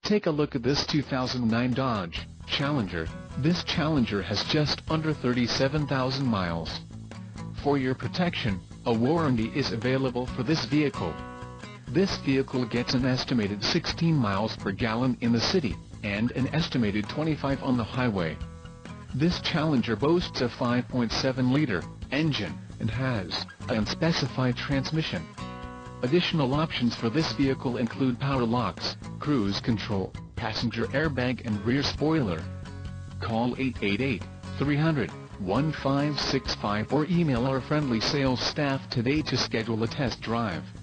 Take a look at this 2009 Dodge Challenger. This Challenger has just under 37,000 miles. For your protection, a warranty is available for this vehicle. This vehicle gets an estimated 16 miles per gallon in the city, and an estimated 25 on the highway. This Challenger boasts a 5.7-liter engine, and has an unspecified transmission. Additional options for this vehicle include power locks, cruise control, passenger airbag and rear spoiler. Call 888-300-1565 or email our friendly sales staff today to schedule a test drive.